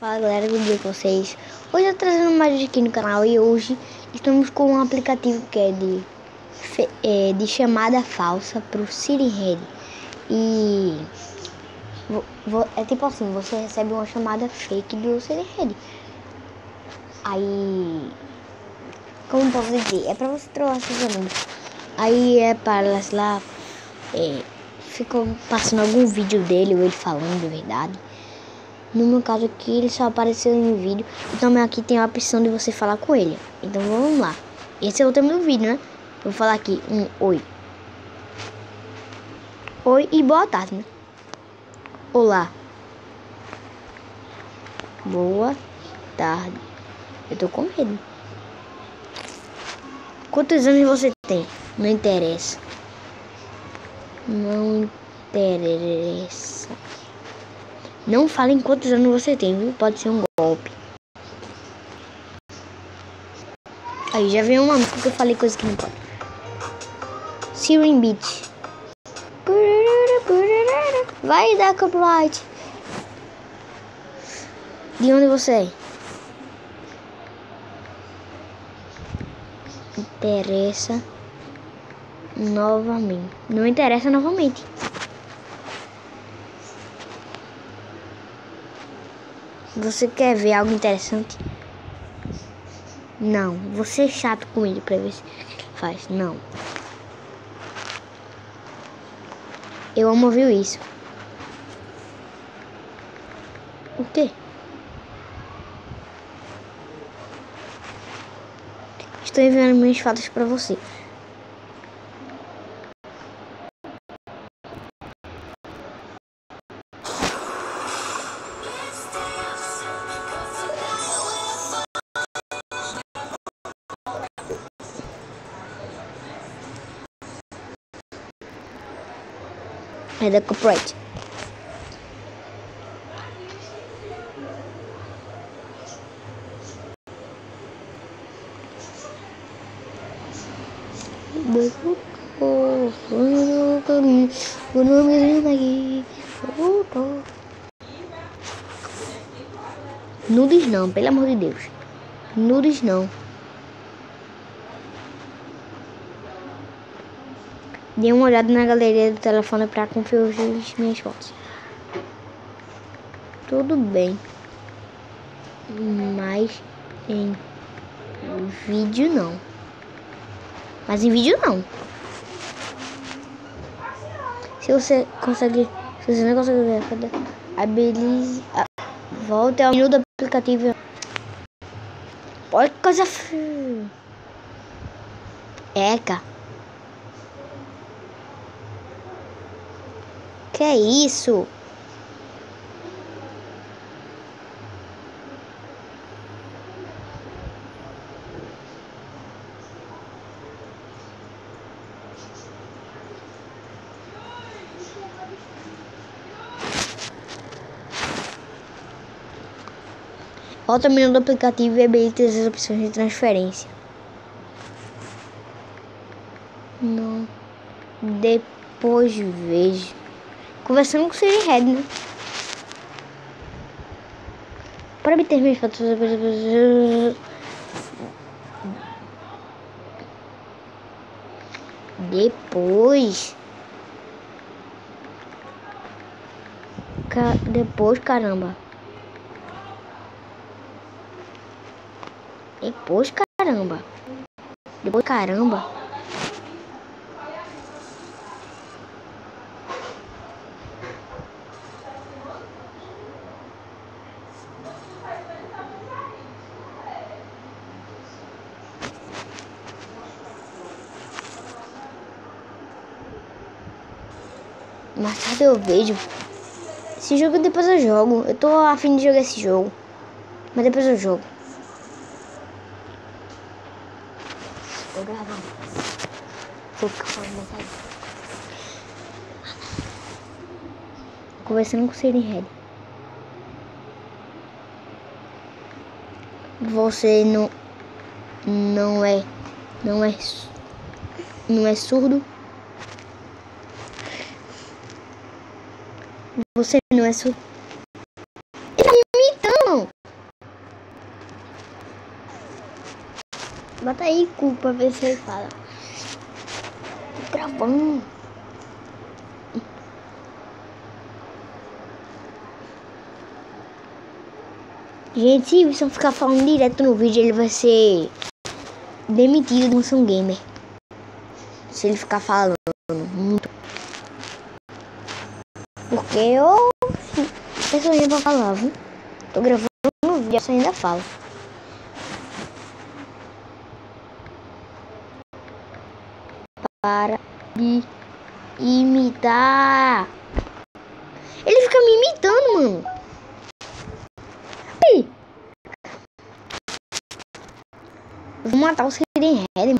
Fala galera, tudo bem com vocês? Hoje eu tô trazendo mais vídeo aqui no canal e hoje estamos com um aplicativo que é de chamada falsa pro Siri Red. E é tipo assim, você recebe uma chamada fake do Siri Red. Aí, como posso dizer, é pra você trollar seus amigos. Aí para elas lá, ficam passando algum vídeo dele ou ele falando de verdade. No meu caso aqui, ele só apareceu em vídeo. E também aqui tem a opção de você falar com ele. Então vamos lá. Esse é o tema do vídeo, né? Vou falar aqui um oi. Oi e boa tarde, né? Olá. Boa tarde. Eu tô com medo. Quantos anos você tem? Não interessa. Não interessa. Não fale em quantos anos você tem, viu? Pode ser um golpe. Aí já veio uma música que eu falei coisa que não pode. Siri Beat. Vai dar copyright. De onde você é? Interessa novamente. Não interessa novamente. Você quer ver algo interessante? Não. Você é chato com ele pra ver se faz. Não. Eu amo ouvir isso. O quê? Estou enviando minhas fotos pra você. É da copyright. Nudes não, pelo amor de Deus. Nudes não. Dê uma olhada na galeria do telefone para conferir as minhas fotos. Tudo bem. Mas em vídeo não. Mas em vídeo não. Se você não consegue ver, habilite, volte ao menu do aplicativo. Olha que coisa feia. Eca. Que é isso? Volta ao menu do aplicativo e habilite as opções de transferência. Não. Depois vejo. Conversando com o Siri Red, né? Para obter minhas fotos. Depois, caramba. Depois, caramba. Mais tarde eu vejo. Esse jogo depois eu jogo. Eu tô a fim de jogar esse jogo. Mas depois eu jogo. Tô gravando. Vou ficar falando mais aí. Conversando com o Siri Red. Você não é surdo? Você não é surdo? Ele tá me imitando. Bota aí, cu, pra ver se ele fala. Tô gravando. Gente, se o Wilson ficar falando direto no vídeo, ele vai ser demitido do Wilson Gamer. Se ele ficar falando muito. Porque eu ainda pra falar, viu? Tô gravando no vídeo, eu ainda falo. Para de imitar. Ele fica me imitando, mano. Aí. Vou matar os Hidden Head.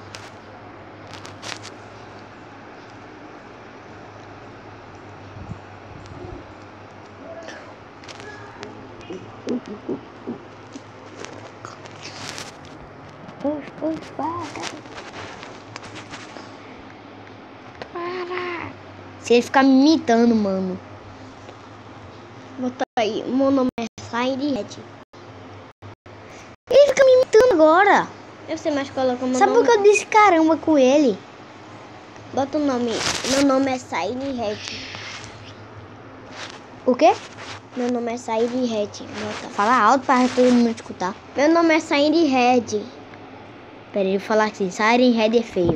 Se ele ficar me imitando, mano. Bota aí, meu nome é Siren Head. Ele fica me imitando agora. Eu sei mais coloca meu Sabe nome. Sabe por que eu disse caramba com ele? Bota o nome. Meu nome é Siren Head. O quê? Meu nome é Siren Head. Fala alto para todo mundo escutar. Meu nome é Siren Head. Pera, ele falar assim, Siren Head é feio.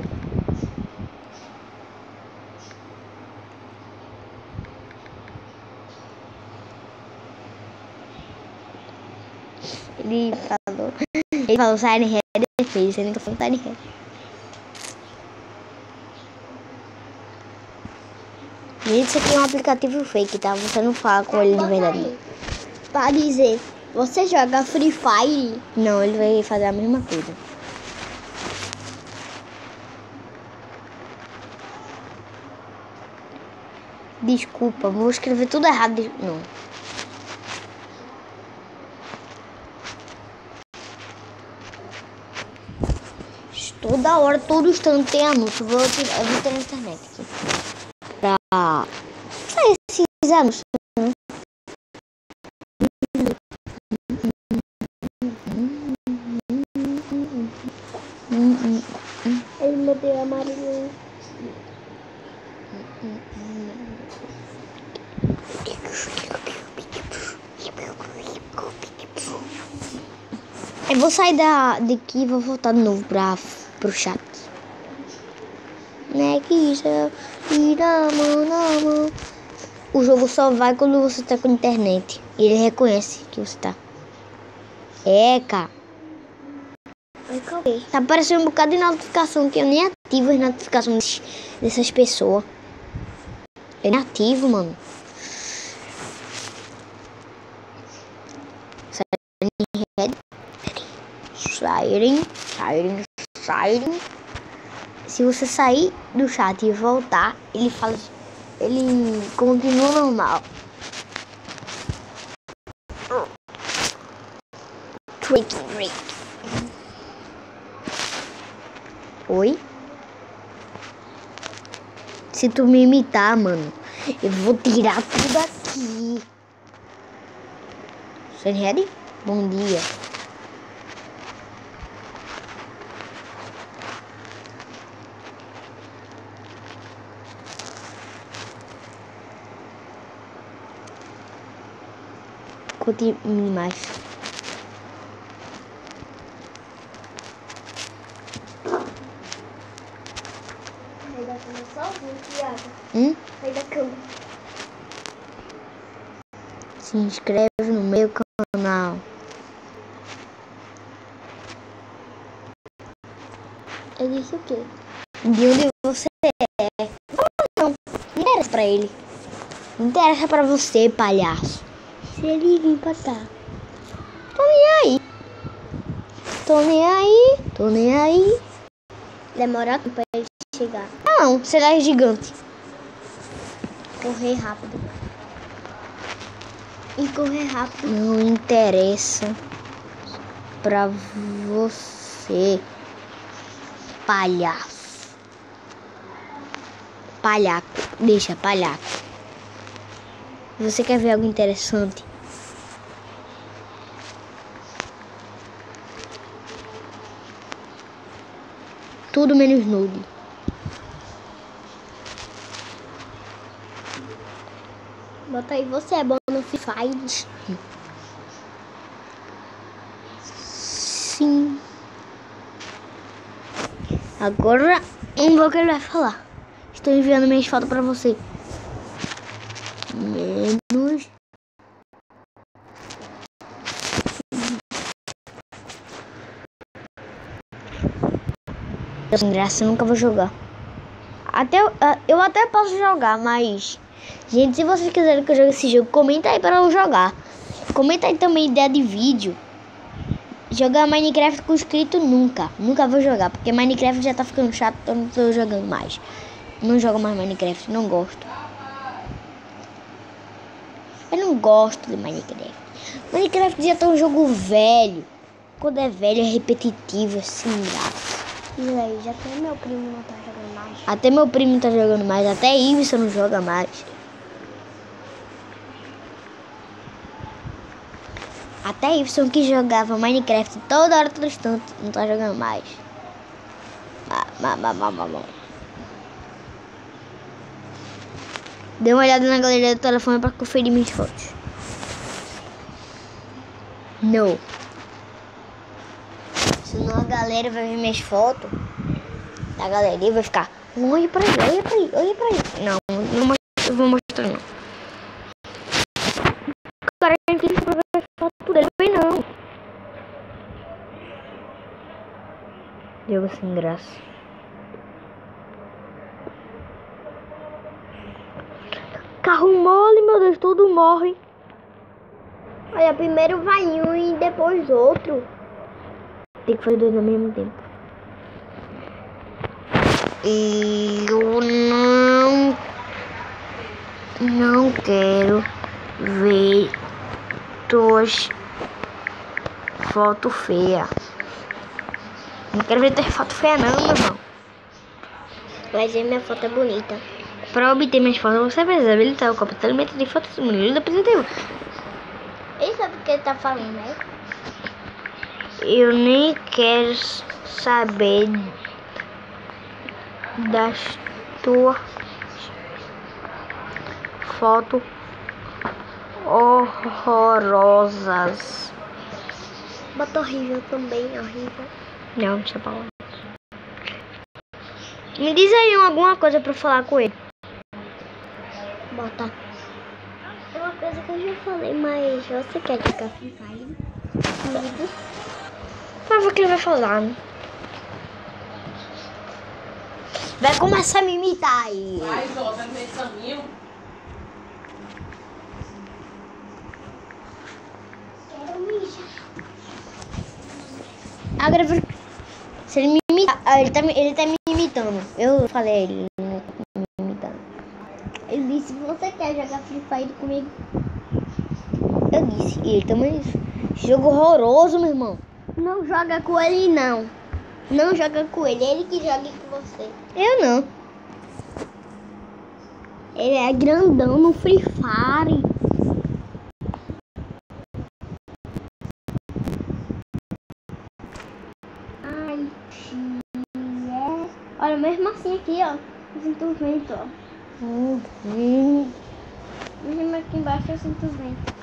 Ele falou Siren Head é feio, você nem tá falando Siren Head. Gente, isso aqui é um aplicativo fake, tá? Você não fala com ele de verdade. Pra dizer, você joga Free Fire? Não, ele vai fazer a mesma coisa. Desculpa, vou escrever tudo errado. Não. Toda hora, todo instante tem anúncio. Eu vou ter na internet aqui. Pra sair esses anúncios. Ele me deu amarelinho. Eu vou sair daqui e vou voltar de novo pro chat. Né, que isso? O jogo só vai quando você tá com internet. E ele reconhece que você tá. Cara. Tá aparecendo um bocado de notificação que eu nem ativo as notificações dessas pessoas. Eu nem ativo, mano. Siren. Se você sair do chat e voltar, ele fala. Ele continua normal. Trick. Oi? Se tu me imitar, mano, eu vou tirar tudo aqui. Sunhead? Bom dia. Continue mais. Sai da cama sozinho, Thiago. Sai da cama. Se inscreve no meu canal. Eu disse o quê? De onde você é? Não interessa pra ele. Não interessa pra você, palhaço. Se ele vir pra cá. Tô nem aí. Demora pra ele chegar. Não, será é gigante. Correr rápido. Não interessa pra você, palhaço. Palhaco. Deixa, palhaco. Você quer ver algo interessante? tudo menos nude. Bota aí, você é bom no Free Fire? Sim. Agora, vamos ver o que ele vai falar. Estou enviando minhas fotos pra você. Menos. Sem graça, eu nunca vou jogar. Eu até posso jogar, mas... Gente, se vocês quiserem que eu jogue esse jogo, comenta aí para eu jogar. Comenta aí também ideia de vídeo. Jogar Minecraft com inscrito nunca. Nunca vou jogar, porque Minecraft já tá ficando chato, então não tô jogando mais. Não jogo mais Minecraft, não gosto. Eu não gosto de Minecraft. Minecraft já tá um jogo velho. Quando é velho é repetitivo, assim, graça. E aí, já até meu primo não tá jogando mais. Até meu primo não tá jogando mais, até Iveson não joga mais. Até Iveson que jogava Minecraft toda hora, todo instante, não tá jogando mais. Dê uma olhada na galeria do telefone para conferir minhas fotos. Não. Senão a galera vai ver minhas fotos da galeria e vai ficar... Olha pra aí, olha pra aí, olha pra aí. Não, não vou mostrar não. O cara tem que ver as fotos dele, não. Jogo sem graça. Carro mole, meu Deus, tudo morre. Olha, primeiro vai um e depois outro. Tem que fazer dois ao mesmo tempo. Eu não quero ver tuas fotos feias. Não quero ver tuas fotos feias não, meu irmão. Mas aí minha foto é bonita. Para obter minhas fotos, você precisa habilitar o compartilhamento de fotos do modelo do aplicativo. Ele sabe o que ele tá falando, né? Eu nem quero saber das tuas fotos horrorosas. Bota horrível também, horrível. Não, deixa pra lá. Me diz aí alguma coisa pra falar com ele. Bota. É uma coisa que eu já falei, mas você quer jogar Free Fire comigo? Mas o que ele vai falar, né? Vai começar a me imitar aí. Vai, Jô, tá no meio do caminho. Quero mijar. Agora, se ele me imitar... ele tá me imitando. Eu falei ele não tá me imitando. Ele disse, você quer jogar Free Fire comigo? Eu disse, e ele também disse. Jogo horroroso, meu irmão. Não joga com ele, não. Não joga com ele, ele que joga com você. Eu não. Ele é grandão no Free Fire. Ai, é. Olha, mesmo assim aqui, ó. Eu sinto o vento, ó. Mesmo aqui embaixo eu sinto o vento.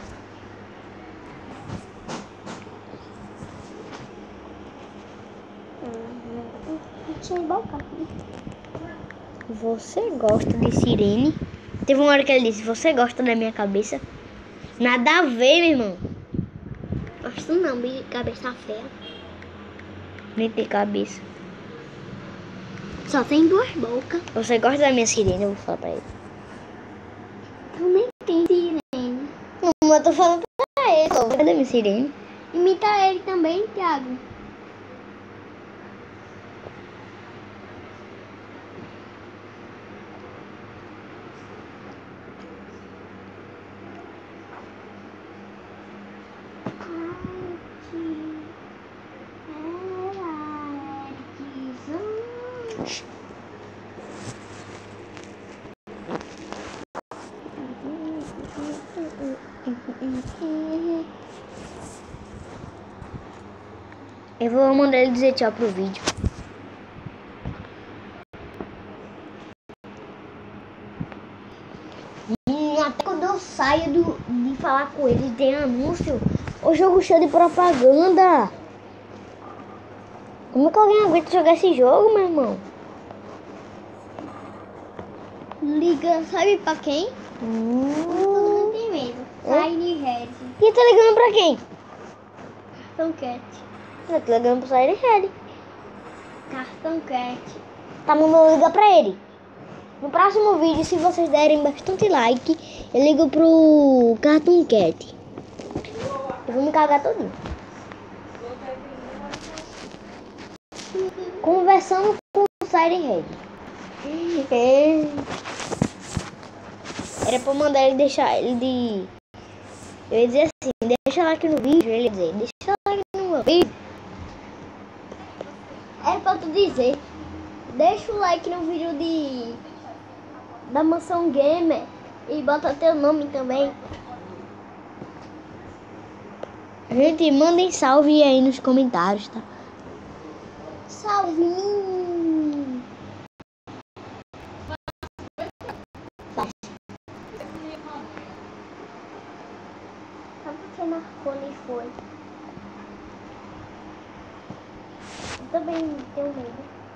Você gosta de sirene? Teve uma hora que ele disse, você gosta da minha cabeça? Nada a ver, meu irmão. Gosto não, de cabeça feia. Nem tem cabeça. Só tem duas bocas. Você gosta da minha sirene? Eu vou falar pra ele. Tu nem tem sirene. Não, mas eu tô falando pra ele. Você gosta da minha sirene? Imita ele também, Thiago. Eu vou mandar ele dizer tchau pro vídeo. falar com eles, tem anúncio. O jogo cheio de propaganda. Como é que alguém aguenta jogar esse jogo, meu irmão? Liga, sabe pra quem? Todo mundo tem medo. Siren Red. E tá ligando pra quem? Cartão Cat. Eu tô ligando pro Siren Red. Cartão Cat. Tá mandando ligar pra ele. No próximo vídeo, se vocês derem bastante like, eu ligo pro Cartoon Cat. Eu vou me cagar todinho. Conversando com o Siren Red. Era pra mandar ele deixar ele de... Eu ia dizer assim, deixa like no vídeo. Ele ia dizer, deixa like no meu vídeo. Era pra tu dizer. Deixa o like no vídeo da Mansão Gamer. E bota teu nome também. Gente, mandem salve aí nos comentários, tá? Salve! Sabe por que Marconi foi? Eu também tenho medo.